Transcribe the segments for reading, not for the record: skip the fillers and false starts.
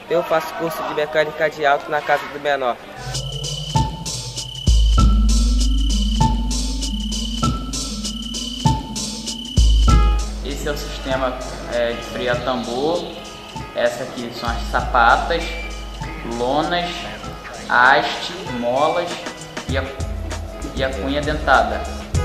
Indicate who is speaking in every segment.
Speaker 1: Eu faço curso de mecânica de auto na casa do menor.
Speaker 2: Esse é o sistema de freio a tambor. Essa aqui são as sapatas, lonas, haste, molas e a cunha dentada.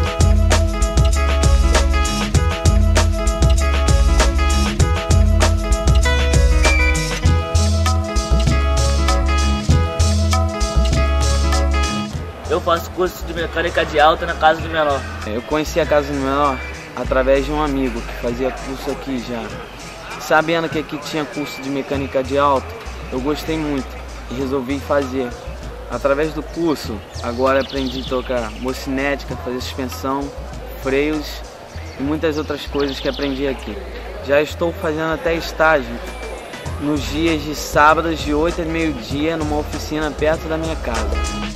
Speaker 3: Eu faço curso de mecânica de auto na casa do menor.
Speaker 4: Eu conheci a casa do menor através de um amigo que fazia curso aqui já. Sabendo que aqui tinha curso de mecânica de auto, eu gostei muito e resolvi fazer. Através do curso, agora aprendi a tocar mocinética, fazer suspensão, freios e muitas outras coisas que aprendi aqui. Já estou fazendo até estágio nos dias de sábados de 8 a meio-dia numa oficina perto da minha casa.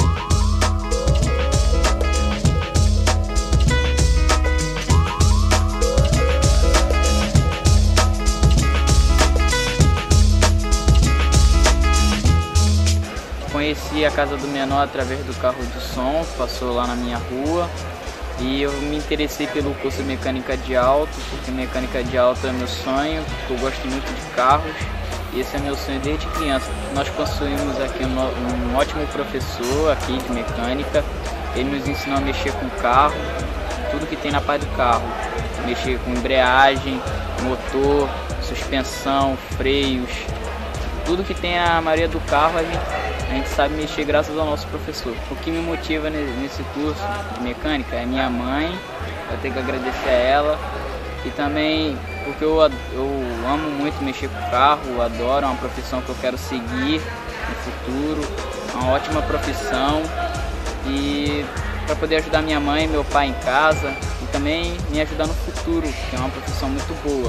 Speaker 2: Conheci a casa do menor através do carro de som, passou lá na minha rua e eu me interessei pelo curso de mecânica de auto, porque mecânica de auto é meu sonho, porque eu gosto muito de carros e esse é meu sonho desde criança. Nós possuímos aqui um ótimo professor aqui de mecânica, ele nos ensinou a mexer com o carro, tudo que tem na parte do carro, mexer com embreagem, motor, suspensão, freios, tudo que tem a maioria do carro a gente sabe mexer graças ao nosso professor. O que me motiva nesse curso de mecânica é minha mãe, eu tenho que agradecer a ela, e também porque eu amo muito mexer com carro, adoro, é uma profissão que eu quero seguir no futuro, é uma ótima profissão, e para poder ajudar minha mãe e meu pai em casa e também me ajudar no futuro, que é uma profissão muito boa.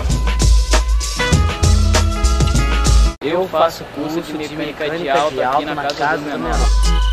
Speaker 2: Eu faço curso de mecânica de auto aqui na casa do menor.